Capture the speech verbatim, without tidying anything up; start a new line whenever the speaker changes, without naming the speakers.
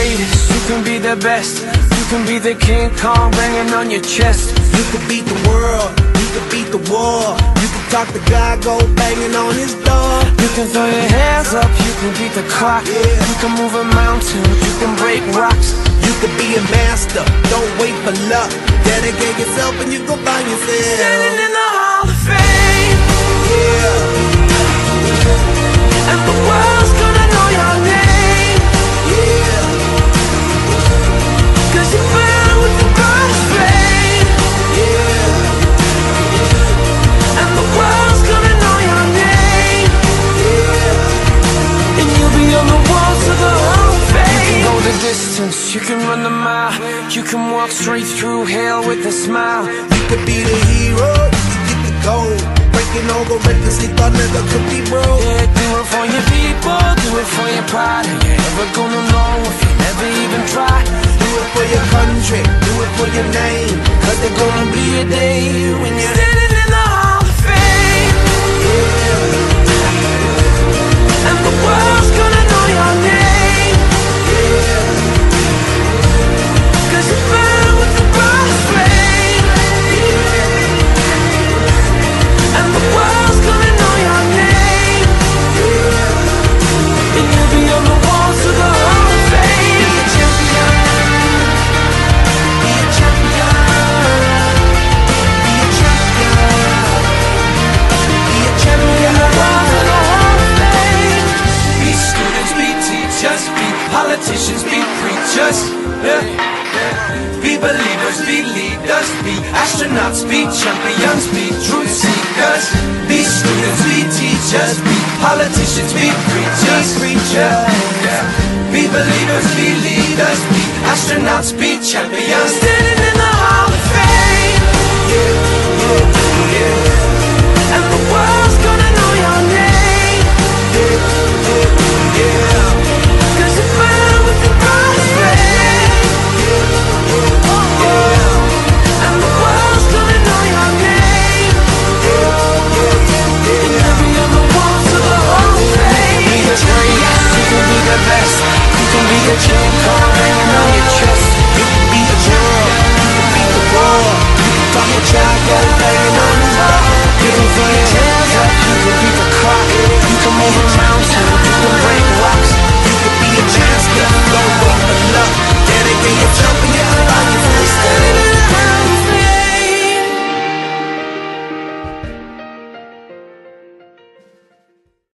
greatest, you can be the best. You can be the King Kong banging on your chest.
You can beat the world, you can beat the war. You can talk to God, go banging on his door.
You can throw your hands up, you can beat the clock.
Yeah.
You can move a mountain, you can break rocks.
You can be a master, don't wait for luck. Dedicate yourself and you go find yourself
Standing in the Hall of Fame.
Yeah,
And the world's gonna know your name.
yeah,
Cause you burn with the brightest flame.
yeah,
And the world's gonna know your name.
yeah.
And you'll be on the walls of the Hall of Fame. You can go the distance, you can run the mile. You can walk straight through hell with a smile.
You could be the hero, you could get the gold. Breaking all the records they thought never could be broke.
Yeah, do it for your people, do it for your pride. And you're never gonna know if you never even try.
Do it for your country, do it for your name. Cause there's gonna be a day when you're
Standing in the Hall of Fame. And the world's gonna know your name. Cause you burn with the brightest flame. And the world's gonna know your name. And you'll be on the walls of the Hall of Fame. Be a champion. Be a champion. Be a champion. Be a champion. On the walls of the Hall of Fame. Be students, be teachers, be politicians, be preachers. Yeah. Be believers, be leaders, be astronauts, be champions, be truth seekers. Be students, be teachers, be politicians, be preachers, preachers. Yeah. Be believers, be leaders, be astronauts, be champions. Standing